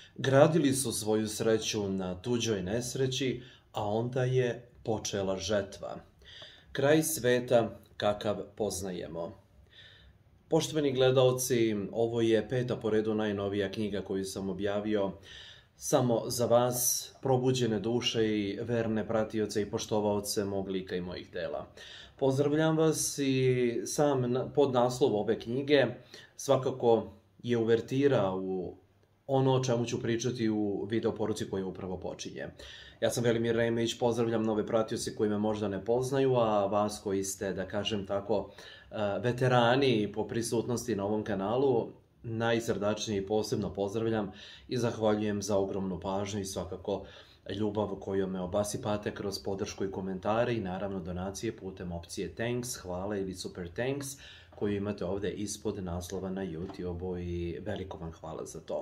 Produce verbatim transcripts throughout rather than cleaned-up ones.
Gradili su svoju sreću na tuđoj nesreći, a onda je počela žetva. Kraj sveta kakav poznajemo. Poštovani gledaoci, ovo je peta po redu najnovija knjiga koju sam objavio samo za vas, probuđene duše i verne pratioce i poštovaoce mog lika i mojih dela. Pozdravljam vas i sam podnaslov ove knjige svakako je uvertira u ono o čemu ću pričati u video poruci koja upravo počinje. Ja sam Velimir Remić, pozdravljam nove pratioce koji me možda ne poznaju, a vas koji ste, da kažem tako, veterani po prisutnosti na ovom kanalu, najsrdačnije i posebno pozdravljam i zahvaljujem za ogromnu pažnju i svakako ljubav koju me obasipate kroz podršku i komentare i naravno donacije putem opcije Thanks, hvala ili Super Thanks koju imate ovde ispod naslova na YouTube-u i veliko vam hvala za to.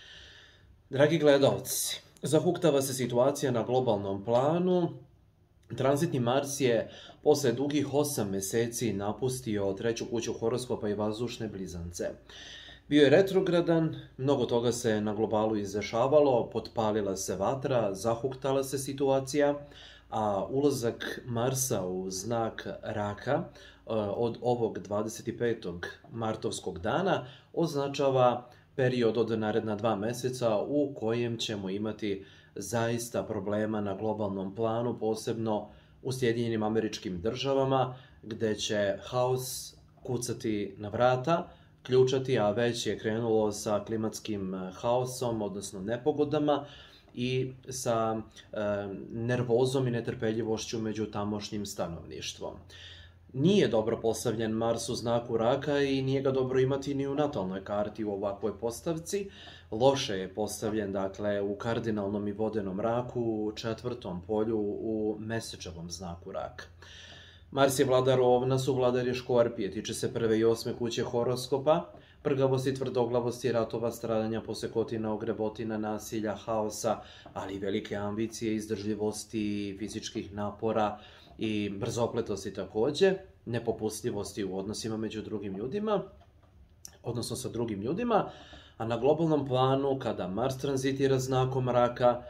Dragi gledalci, zahuktava se situacija na globalnom planu. Tranzitni Mars je posle dugih osam meseci napustio treću kuću horoskopa i vazdušne blizance. Bio je retrogradan, mnogo toga se na globalu izdešavalo, potpalila se vatra, zahuktala se situacija, a ulazak Marsa u znak Raka od ovog dvadeset petog martovskog dana označava period od naredna dva meseca u kojem ćemo imati zaista problema na globalnom planu, posebno u Sjedinjenim Američkim Državama, gde će haos kucati na vrata, ključati, a već je krenulo sa klimatskim haosom, odnosno nepogodama i sa e, nervozom i netrpeljivošću među tamošnjim stanovništvom. Nije dobro postavljen Mars u znaku Raka i nije ga dobro imati ni u natalnoj karti u ovakvoj postavci. Loše je postavljen, dakle, u kardinalnom i vodenom raku, u četvrtom polju, u mesečevom znaku Raka. Mars je vladar Ovna, suvladar je Škorpije, tiče se prve i osme kuće horoskopa, prgavosti, tvrdoglavosti, ratova, stradanja, posekotina, ogrebotina, nasilja, haosa, ali i velike ambicije, izdržljivosti, fizičkih napora i brzopletosti takođe, nepopustljivosti u odnosima među drugim ljudima, odnosno sa drugim ljudima, a na globalnom planu, kada Mars tranzitira znakom Raka,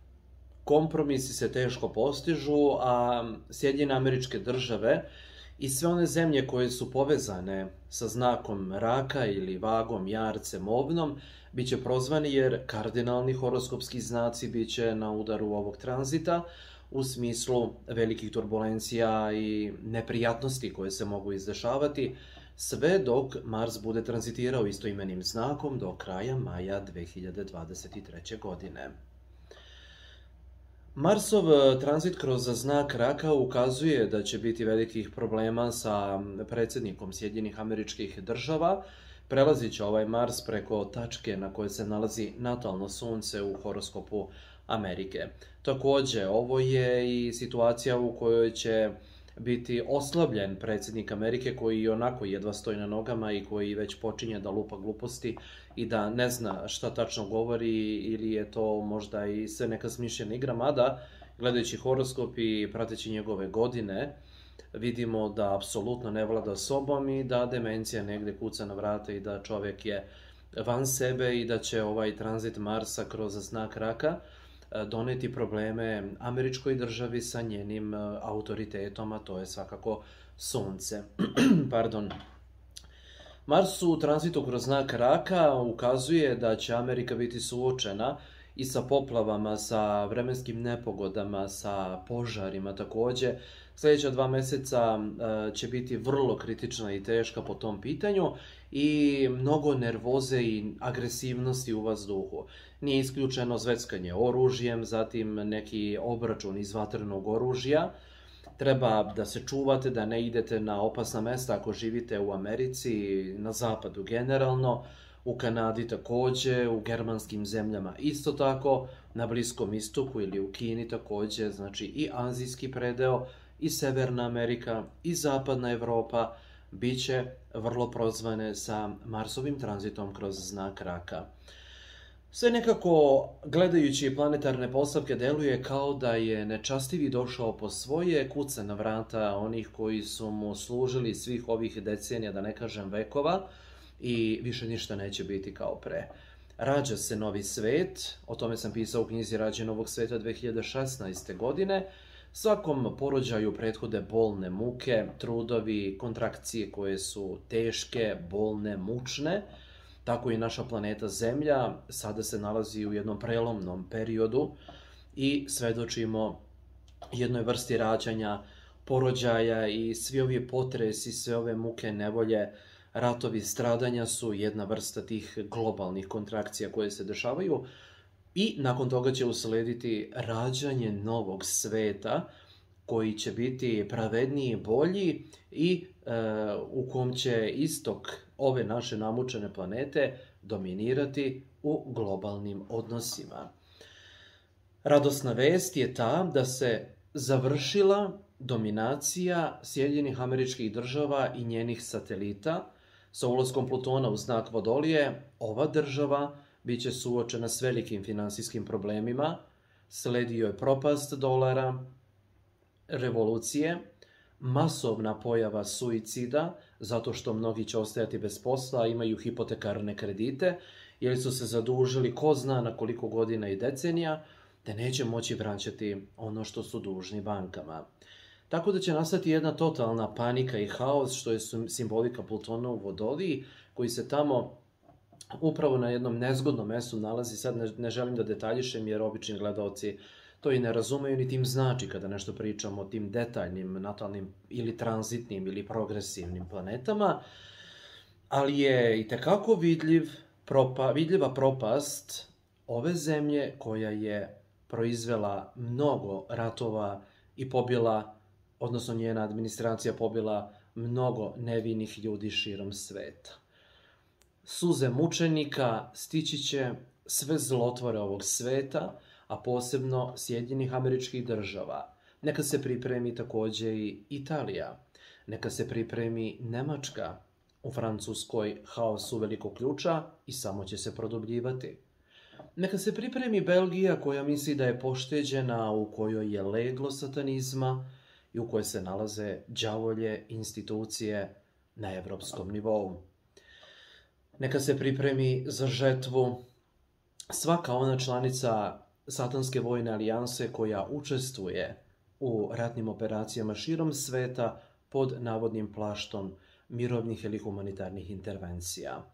kompromisi se teško postižu, a Sjedinjene Američke Države i sve one zemlje koje su povezane sa znakom Raka ili vagom, jarcem, ovnom, bit će prozvani jer kardinalni horoskopski znaci bit će na udaru ovog tranzita u smislu velikih turbulencija i neprijatnosti koje se mogu izdešavati, sve dok Mars bude tranzitirao istoimenim znakom do kraja maja dve hiljade dvadeset treće. godine. Marsov tranzit kroz znak Raka ukazuje da će biti velikih problema sa predsjednikom Sjedinjenih Američkih Država. Prelazit će ovaj Mars preko tačke na kojoj se nalazi natalno sunce u horoskopu Amerike. Takođe, ovo je i situacija u kojoj će biti oslabljen predsjednik Amerike koji i onako jedva stoji na nogama i koji već počinje da lupa gluposti i da ne zna šta tačno govori ili je to možda i sve neka smišljena igra, mada gledajući horoskop i prateći njegove godine vidimo da apsolutno ne vlada sobom i da demencija negde kuca na vrata i da čovek je van sebe i da će ovaj tranzit Marsa kroz znak Raka doneti probleme američkoj državi sa njenim autoritetom, a to je svakako sunce. Pardon. Mars u tranzitu kroz znak Raka ukazuje da će Amerika biti suočena i sa poplavama, sa vremenskim nepogodama, sa požarima takođe. Sljedeća dva meseca će biti vrlo kritična i teška po tom pitanju i mnogo nervoze i agresivnosti u vazduhu. Nije isključeno zveckanje oružjem, zatim neki obračun iz vatrenog oružja. Treba da se čuvate, da ne idete na opasna mesta ako živite u Americi, na zapadu generalno, u Kanadi takođe, u germanskim zemljama isto tako, na Bliskom istoku ili u Kini takođe, znači i azijski predeo, i Severna Amerika, i Zapadna Evropa biće vrlo prozvane sa Marsovim tranzitom kroz znak Raka. Sve nekako, gledajući planetarne postavke, deluje kao da je nečastivi došao po svoje, kuca na vrata onih koji su mu služili svih ovih decenija, da ne kažem vekova, i više ništa neće biti kao pre. rađa se novi svet, o tome sam pisao u knjizi Rađe novog sveta dve hiljade šesnaeste. godine. Svakom porođaju prethode bolne muke, trudovi, kontrakcije koje su teške, bolne, mučne. Tako i naša planeta Zemlja sada se nalazi u jednom prelomnom periodu i svedočimo jednoj vrsti rađanja, porođaja i svi ovi potresi, sve ove muke, nevolje, ratovi, stradanja su jedna vrsta tih globalnih kontrakcija koje se dešavaju i nakon toga će uslediti rađanje novog sveta koji će biti pravedniji, bolji i e, u kom će istok ove naše namučene planete dominirati u globalnim odnosima. Radosna vest je ta da se završila dominacija Sjedinjenih Američkih Država i njenih satelita. Sa ulaskom Plutona u znak Vodolije, ova država bit će suočena s velikim finansijskim problemima, sledio je propast dolara, revolucije, masovna pojava suicida, zato što mnogi će ostajati bez posla, imaju hipotekarne kredite, jer su se zadužili ko zna na koliko godina i decenija, da neće moći vraćati ono što su dužni bankama. Tako da će nastati jedna totalna panika i haos, što je simbolika Plutona u Vodoliji, koji se tamo upravo na jednom nezgodnom mestu nalazi. Sad ne, ne želim da detaljišem, jer obični gledaoci to i ne razumeju, ni tim znači kada nešto pričamo o tim detaljnim, natalnim ili tranzitnim ili progresivnim planetama, ali je i tekako vidljiv, propa, vidljiva propast ove zemlje koja je proizvela mnogo ratova i pobila, odnosno njena administracija pobila mnogo nevinih ljudi širom sveta. Suze mučenika stići će sve zlotvore ovog sveta, a posebno Sjedinjenih Američkih Država. Neka se pripremi takođe i Italija. Neka se pripremi Nemačka. U Francuskoj haos uveliko ključa i samo će se produbljivati. Neka se pripremi Belgija, koja misli da je pošteđena, u kojoj je leglo satanizma i u kojoj se nalaze đavolje institucije na evropskom nivou. Neka se pripremi za žetvu svaka ona članica satanske vojne alijanse koja učestvuje u ratnim operacijama širom sveta pod navodnim plaštom mirovnih ili humanitarnih intervencija.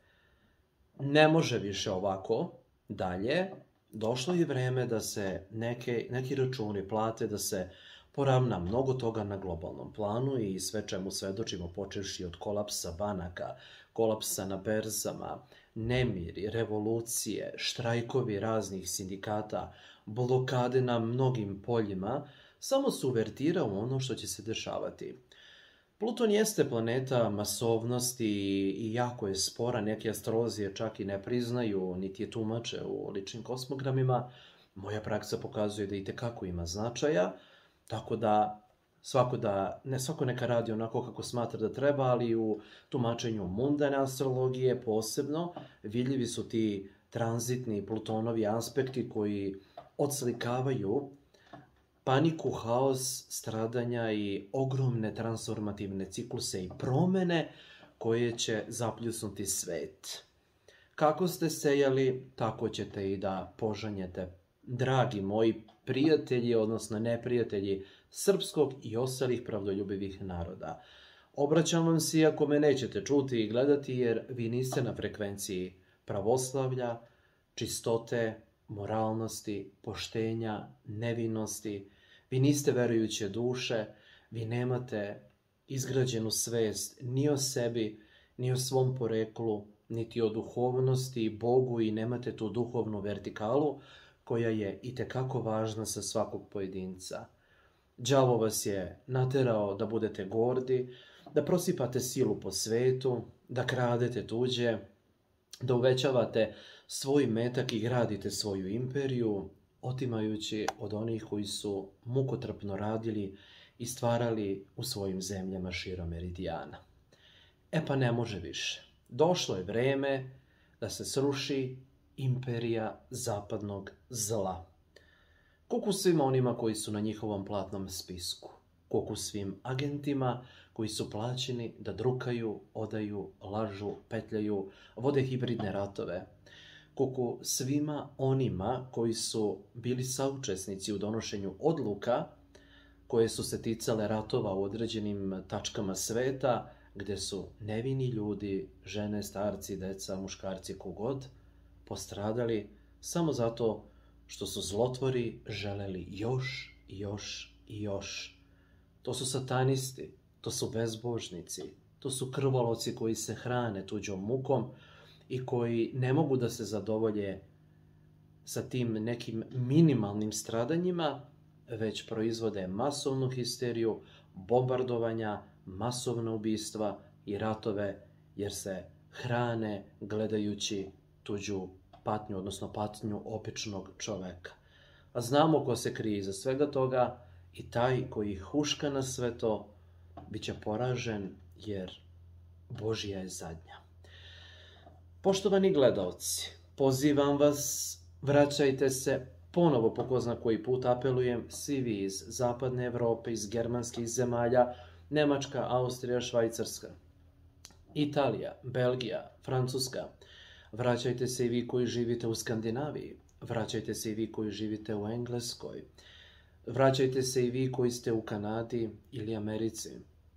Ne može više ovako dalje. Došlo je vreme da se neke, neki računi plate, da se poravna mnogo toga na globalnom planu i sve čemu svedočimo, počevši od kolapsa banaka, kolapsa na berzama, nemiri, revolucije, štrajkovi raznih sindikata, blokade na mnogim poljima, samo su uvertira u ono što će se dešavati. Pluton jeste planeta masovnosti i jako je spora, neki astrolozi je čak i ne priznaju, niti je tumače u ličnim kosmogramima. Moja praksa pokazuje da i tekako ima značaja, tako da svako, da, ne, svako neka radi onako kako smatra da treba, ali u tumačenju mundane astrologije posebno vidljivi su ti tranzitni Plutonovi aspekti koji odslikavaju paniku, haos, stradanja i ogromne transformativne cikluse i promene koje će zapljusnuti svet. Kako ste sejali, tako ćete i da požanjete. Dragi moji prijatelji, odnosno neprijatelji srpskog i ostalih pravdoljubivih naroda, obraćam vam se iako me nećete čuti i gledati, jer vi niste na frekvenciji pravoslavlja, čistote, moralnosti, poštenja, nevinosti. Vi niste verujuće duše, vi nemate izgrađenu svest ni o sebi, ni o svom poreklu, niti o duhovnosti, Bogu, i nemate tu duhovnu vertikalu koja je itekako važna sa svakog pojedinca. Đavo vas je naterao da budete gordi, da prosipate silu po svetu, da kradete tuđe, da uvećavate svoj metak i gradite svoju imperiju, otimajući od onih koji su mukotrpno radili i stvarali u svojim zemljama širom meridijana. E pa ne može više. Došlo je vreme da se sruši imperija zapadnog zla. Kuku svima onima koji su na njihovom platnom spisku. Kuku svim agentima koji su plaćeni da drukaju, odaju, lažu, petljaju, vode hibridne ratove. koliko svima onima koji su bili saučesnici u donošenju odluka koje su se ticale ratova u određenim tačkama sveta, gdje su nevini ljudi, žene, starci, deca, muškarci, kogod, postradali samo zato što su zlotvori želeli još, još i još. To su satanisti, to su bezbožnici, to su krvoloci koji se hrane tuđom mukom i koji ne mogu da se zadovolje sa tim nekim minimalnim stradanjima, već proizvode masovnu histeriju, bombardovanja, masovna ubistva i ratove, jer se hrane gledajući tuđu patnju, odnosno patnju običnog čoveka. A znamo ko se krije iza svega toga i taj koji huška na sve to bit će poražen, jer Božja je zadnja. Poštovani gledaoci, pozivam vas, vraćajte se ponovo, po ko zna koji put apelujem, svi vi iz zapadne Evrope, iz germanskih zemalja, Nemačka, Austrija, Švajcarska, Italija, Belgija, Francuska. Vraćajte se i vi koji živite u Skandinaviji. Vraćajte se i vi koji živite u Engleskoj. Vraćajte se i vi koji ste u Kanadi ili Americi.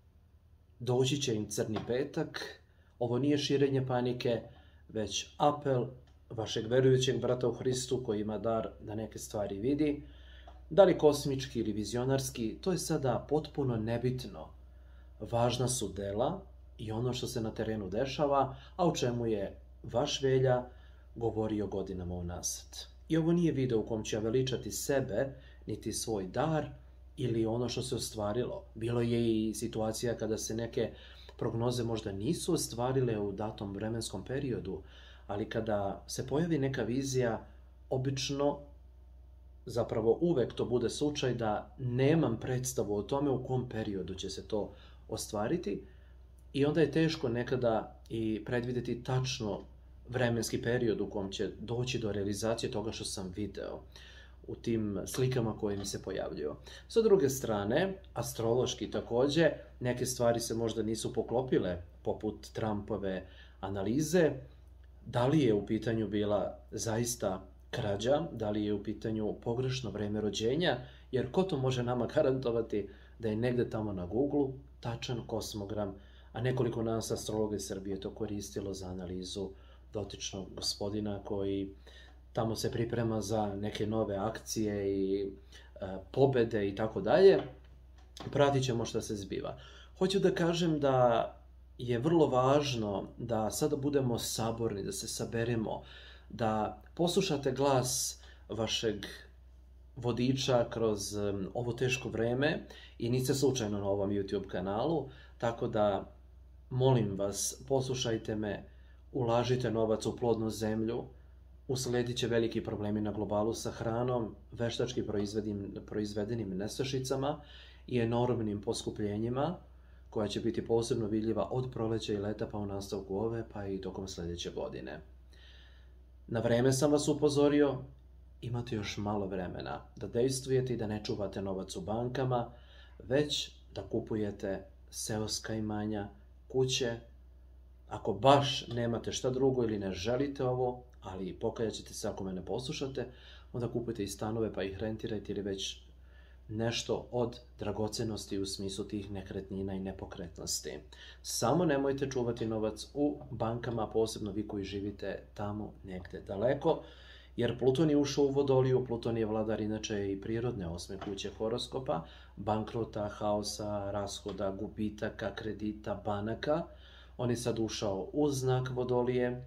Doći će im crni petak. Ovo nije širenje panike, već apel vašeg verujućeg brata u Hristu koji ima dar da neke stvari vidi. Da li kosmički ili vizionarski, to je sada potpuno nebitno. Važna su dela i ono što se na terenu dešava, a o čemu je vaš Velja govorio godinama unazad. I ovo nije video u kom ću ja veličati sebe, niti svoj dar, ili ono što se ostvarilo. Bilo je i situacija kada se neke prognoze možda nisu ostvarile u datom vremenskom periodu, ali kada se pojavi neka vizija, obično, zapravo uvek to bude slučaj da nemam predstavu o tome u kom periodu će se to ostvariti i onda je teško nekada i predvideti tačno vremenski period u kom će doći do realizacije toga što sam video u tim slikama koje mi se pojavljuju. Sa druge strane, astrološki takođe, neke stvari se možda nisu poklopile, poput Trumpove analize. Da li je u pitanju bila zaista krađa, da li je u pitanju pogrešno vreme rođenja, jer ko to može nama garantovati da je negde tamo na Google tačan kosmogram, a nekoliko nas astrologa iz Srbije to koristilo za analizu dotičnog gospodina koji tamo se priprema za neke nove akcije i e, pobede i tako dalje. Pratit ćemo šta se zbiva. Hoću da kažem da je vrlo važno da sada budemo saborni, da se saberemo, da poslušate glas vašeg vodiča kroz ovo teško vreme i niste slučajno na ovom YouTube kanalu, tako da molim vas, poslušajte me, ulažite novac u plodnu zemlju, usledit će veliki problemi na globalu sa hranom, veštački proizvedenim nestašicama i enormnim poskupljenjima, koja će biti posebno vidljiva od proleća i leta pa u nastavku ove, pa i tokom sljedeće godine. Na vreme sam vas upozorio, imate još malo vremena da dejstvujete i da ne čuvate novac u bankama, već da kupujete seoska imanja, kuće. Ako baš nemate šta drugo ili ne želite ovo, ali pokajat ćete se ako me ne poslušate, onda kupujte i stanove pa ih rentirajte ili već nešto od dragocenosti u smislu tih nekretnina i nepokretnosti. Samo nemojte čuvati novac u bankama, posebno vi koji živite tamo negde daleko, jer Pluton je ušao u Vodoliju, Pluton je vladar inače i prirodne osme kuće horoskopa, bankrota, haosa, rashoda, gubitaka, kredita, banaka. On je sad ušao u znak Vodolije,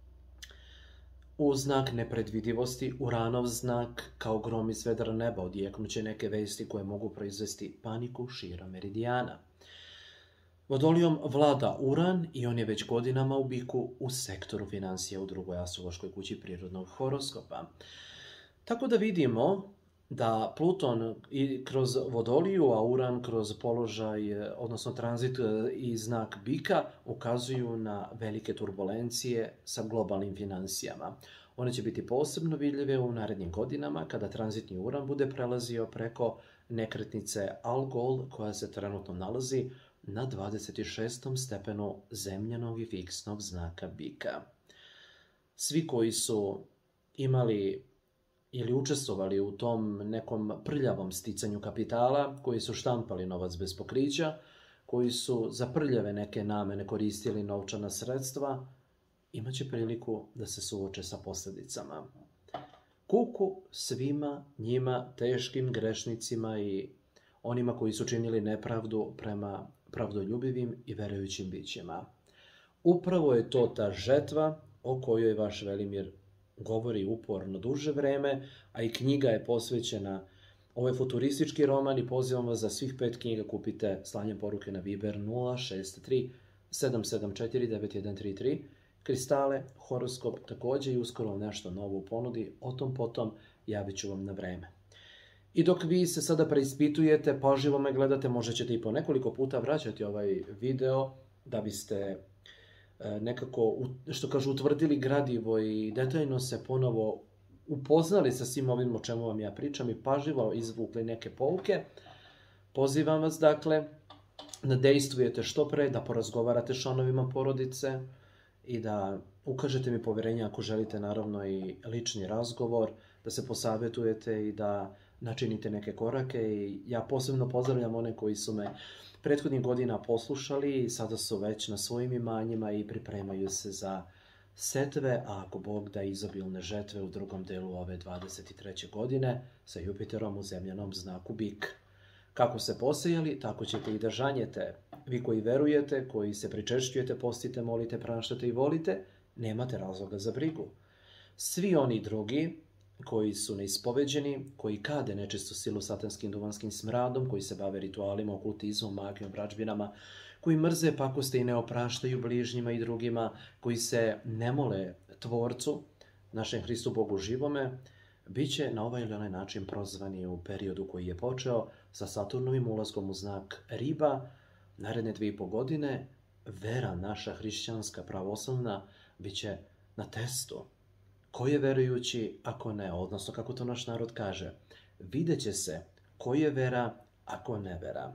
u znak nepredvidivosti, Uranov znak, kao grom iz vedra neba, odjeknuće neke vesti koje mogu proizvesti paniku širom meridijana. Vodolijom vlada Uran i on je već godinama u biku u sektoru financija u drugoj astrološkoj kući prirodnog horoskopa. Tako da vidimo da Pluton i kroz Vodoliju, a Uran kroz položaj, odnosno tranzit i znak bika, ukazuju na velike turbulencije sa globalnim financijama. One će biti posebno vidljive u narednim godinama kada tranzitni Uran bude prelazio preko nekretnice Algol koja se trenutno nalazi na dvadeset šestom stepenu zemljanog i fiksnog znaka bika. Svi koji su imali ili učestvovali u tom nekom prljavom sticanju kapitala, koji su štampali novac bez pokrića, koji su za prljave neke namene koristili novčana sredstva, imaće priliku da se suoče sa posljedicama. Kuku svima njima teškim grešnicima i onima koji su činili nepravdu prema pravdoljubivim i verujućim bićima. Upravo je to ta žetva o kojoj vaš Velimir govori uporno duže vreme, a i knjiga je posvećena. Ovo je futuristički roman i pozivam vas da svih pet knjiga kupite slanjem poruke na Viber nula šest tri sedam sedam četiri devet jedan tri tri. Kristale, horoskop, također i uskoro nešto novo u ponudi, o tom potom javit ću vam na vreme. I dok vi se sada preispitujete, pažljivo me gledate, možda ćete i po nekoliko puta vraćati ovaj video da biste nekako, što kažu, utvrdili gradivo i detaljno se ponovo upoznali sa svim ovim o čemu vam ja pričam i pažljivo izvukli neke pouke. Pozivam vas, dakle, da dejstvujete što pre, da porazgovarate s članovima porodice i da ukažete mi poverenje ako želite, naravno, i lični razgovor, da se posavjetujete i da načinite neke korake. I ja posebno pozdravljam one koji su me prethodnih godina poslušali i sada su već na svojim imanjima i pripremaju se za setve, a ako Bog da, izobilne žetve u drugom delu ove dvadeset treće godine sa Jupiterom u zemljanom znaku Bik. Kako se posejali, tako ćete i da žanjete. Vi koji verujete, koji se pričešćujete, postite, molite, praštate i volite, nemate razloga za brigu. Svi oni drugi koji su neispoveđeni, koji kade nečistu silu satanskim duvanskim smradom, koji se bave ritualima, okultizmom, magijom, vračbinama, koji mrze pakoste i ne opraštaju bližnjima i drugima, koji se ne mole Tvorcu, našem Hristu Bogu živome, bit će na ovaj ili onaj način prozvani u periodu koji je počeo sa Saturnovim ulaskom u znak Riba. Naredne dvije i po godine vera naša hrišćanska pravoslavna bit će na testu. Ko je verujući, ako ne, odnosno kako to naš narod kaže, vidjet će se ko je vera, ako ne vera.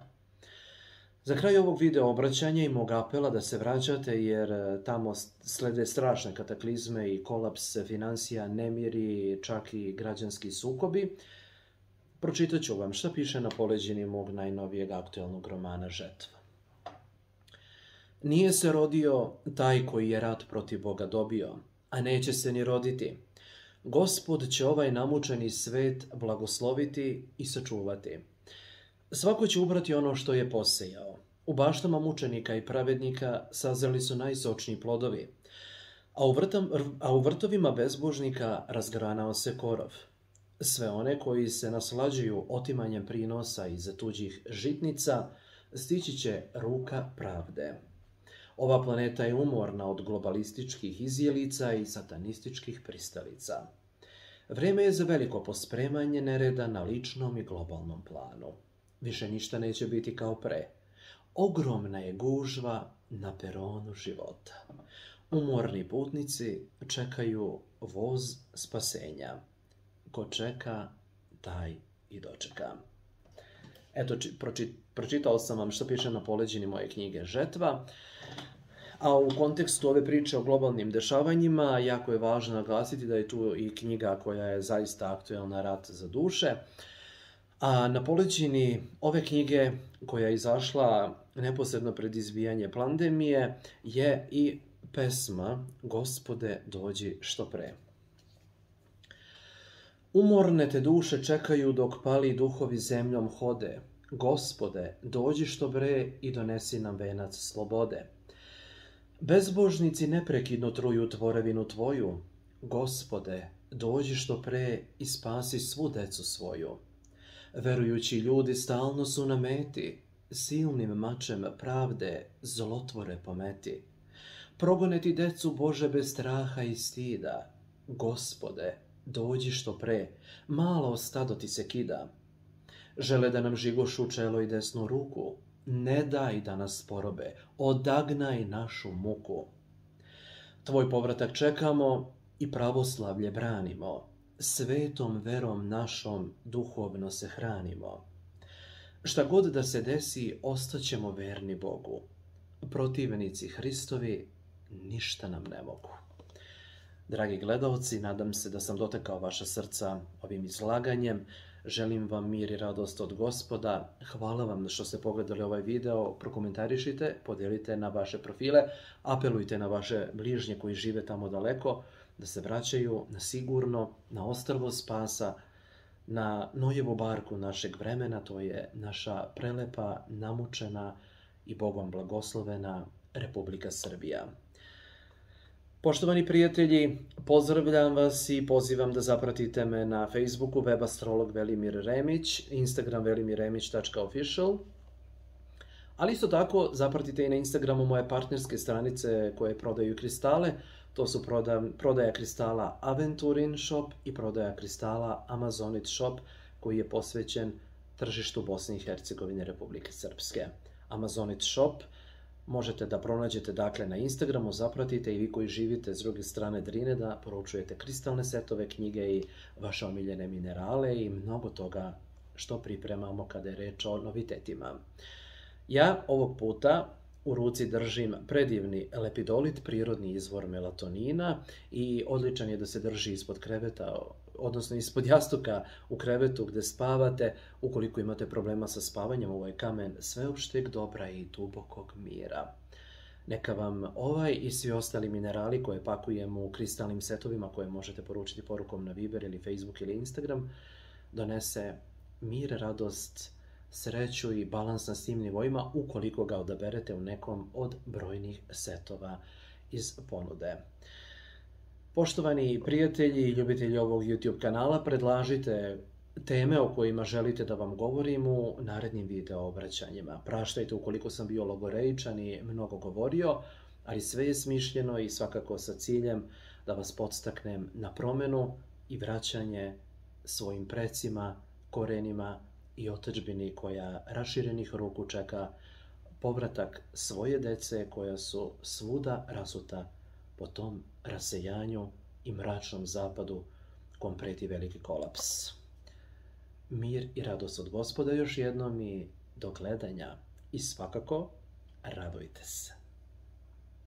Za kraj ovog video obraćanja i mog apela da se vraćate, jer tamo slede strašne kataklizme i kolaps financija, nemiri, čak i građanski sukobi, pročitat ću vam šta piše na poleđini mog najnovijeg aktualnog romana Žetva. Nije se rodio taj koji je rat protiv Boga dobio, a neće se ni roditi. Gospod će ovaj namučeni svet blagosloviti i sačuvati. Svako će ubrati ono što je posejao. U baštama mučenika i pravednika sazreli su najsočniji plodovi, a u, vrtam, a u vrtovima bezbožnika razgranao se korov. Sve one koji se naslađuju otimanjem prinosa iz tuđih žitnica stići će ruka pravde. Ova planeta je umorna od globalističkih izjelica i satanističkih pristalica. Vreme je za veliko pospremanje nereda na ličnom i globalnom planu. Više ništa neće biti kao pre. Ogromna je gužva na peronu života. Umorni putnici čekaju voz spasenja. Ko čeka, taj i dočeka. Eto, proči, pročitao sam vam što piše na poleđini moje knjige Žetva. A u kontekstu ove priče o globalnim dešavanjima jako je važno naglasiti da je tu i knjiga koja je zaista aktuelna, Rat za duše. A na poleđini ove knjige, koja je izašla neposredno pred izbijanje pandemije, je i pesma Gospode, dođi što pre. Umorne te duše čekaju dok pali duhovi zemljom hode. Gospode, dođi što bre i donesi nam venac slobode. Bezbožnici neprekidno truju tvorevinu tvoju. Gospode, dođi što pre i spasi svu decu svoju. Verujući ljudi stalno su na meti, silnim mačem pravde zlotvore pometi. Progone ti decu Bože bez straha i stida. Gospode, dođi što pre, malo stado ti se kida. Žele da nam žigošu čelo i desnu ruku. Ne daj da nas porobe, odagnaj našu muku. Tvoj povratak čekamo i pravoslavlje branimo. Svetom verom našom duhovno se hranimo. Šta god da se desi, ostaćemo verni Bogu. Protivnici Hristovi ništa nam ne mogu. Dragi gledalci, nadam se da sam dotakao vaša srca ovim izlaganjem. Želim vam mir i radost od Gospoda. Hvala vam što ste pogledali ovaj video. Prokomentarišite, podijelite na vaše profile, apelujte na vaše bližnje koji žive tamo daleko, da se vraćaju na sigurno, na ostrvo spasa, na Nojevu barku našeg vremena, to je naša prelepa, namučena i Bogom blagoslovena Republika Srbija. Poštovani prijatelji, pozdravljam vas i pozivam da zapratite me na Facebooku web astrolog Velimir Remić, Instagram velimirremić tačka official, ali isto tako zapratite i na Instagramu moje partnerske stranice koje prodaju kristale. To su prodaja kristala Aventurin Shop i prodaja kristala Amazonit Shop, koji je posvećen tržištu Bosne i Hercegovine, Republike Srpske. Amazonit Shop možete da pronađete dakle na Instagramu, zapratite i vi koji živite s druge strane Drine da poručujete kristalne setove, knjige i vaše omiljene minerale i mnogo toga što pripremamo kada je reč o novitetima. Ja ovog puta u ruci držim predivni lepidolit, prirodni izvor melatonina i odličan je da se drži ispod kreveta, odnosno ispod jastuka u krevetu gde spavate. Ukoliko imate problema sa spavanjem, ovo je kamen sveopšteg dobra i dubokog mira. Neka vam ovaj i svi ostali minerali koje pakujemo u kristalnim setovima koje možete poručiti porukom na Viber ili Facebook ili Instagram donese mir, radost, sreću i balans na svim nivoima ukoliko ga odaberete u nekom od brojnih setova iz ponude. Poštovani prijatelji i ljubitelji ovog YouTube kanala, predlažite teme o kojima želite da vam govorim u narednim video obraćanjima. Praštajte ukoliko sam bio logoreičan i mnogo govorio, ali sve je smišljeno i svakako sa ciljem da vas podstaknem na promenu i vraćanje svojim precima, korenima i otadžbini koja raširenih ruku čeka povratak svoje dece koja su svuda rasuta po tom rasejanju i mračnom zapadu kom preti veliki kolaps. Mir i radost od Gospoda još jednom i do gledanja i svakako radujte se.